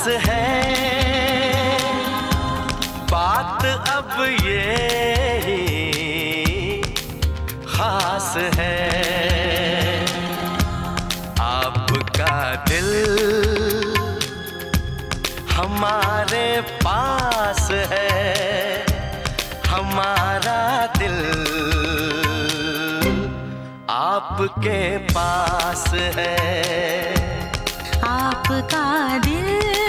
है, बात अब ये खास है। आपका दिल हमारे पास है, हमारा दिल आपके पास है। आपका दिल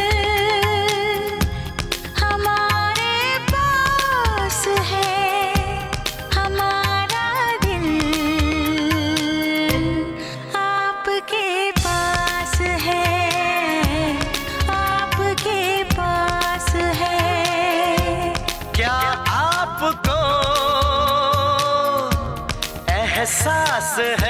हमारे पास है, हमारा दिल आपके पास है, आपके पास है। क्या आपको एहसास है?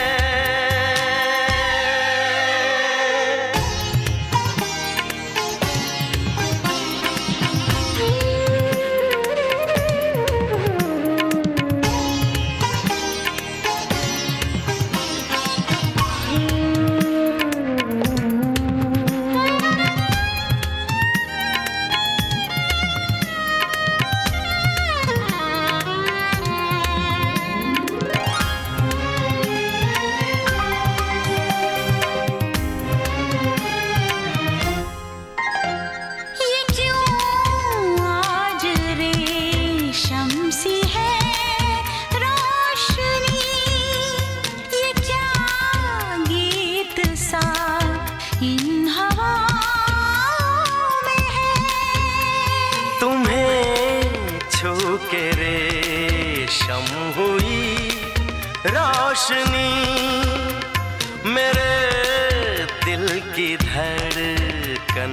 के रेशम हुई रोशनी मेरे दिल की धड़कन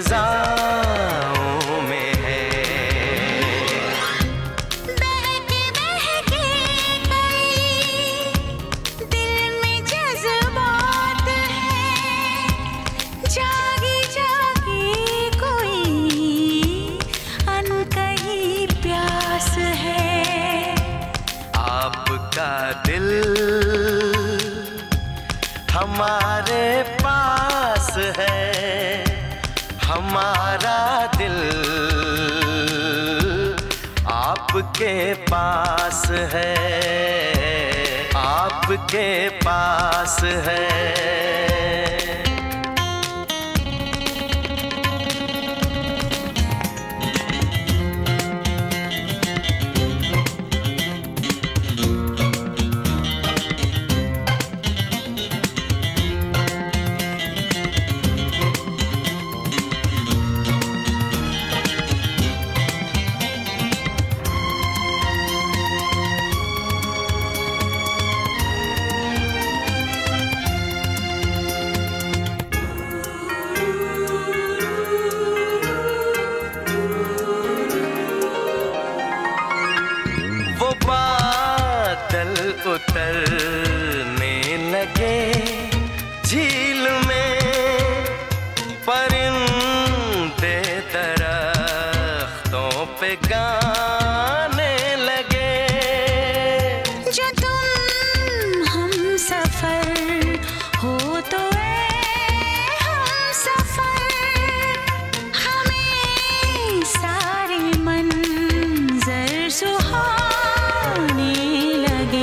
फिजाओं में है। बहके बहके गई दिल में जज्बात है, जागी जागी कोई अनकही प्यास है। आपका दिल हमारे पास है, हमारा दिल आपके पास है, आपके पास है। बादल उतरने लगे झील में, परिंदे दरख्तों पे गाने लगे। जो तुम हम सफर हो तो हम सफर, हमें सारे मंजर सुहाने लगे।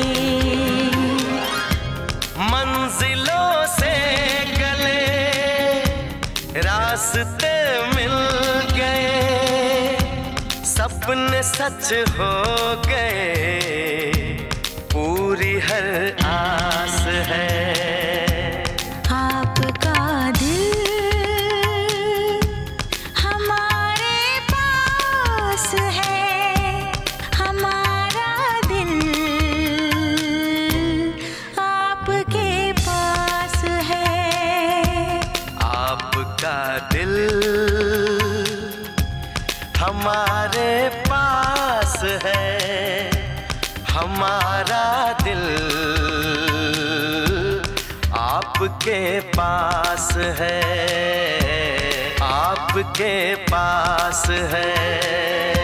मंजिलों से गले रास्ते मिल गए, सपने सच हो गए, पूरी हर आस है। आपका दिल हमारे पास है, हमारा दिल आपके पास है। आपका दिल हमारे पास है, हमारा दिल आपके पास है, आपके पास है।